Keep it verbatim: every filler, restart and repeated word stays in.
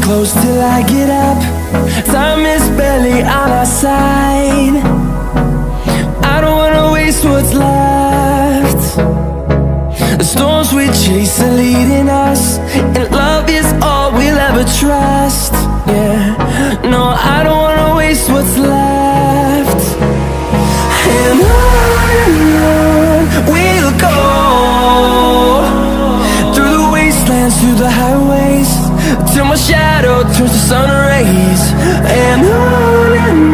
close till I get up. Time is barely on our side. I don't wanna waste what's left. The storms we chase are leading us, and love is all we'll ever trust. Yeah, no, I don't wanna waste what's left. And on and on we'll go, through the wastelands, through the highways, till my shadow turns to sun rays. And on and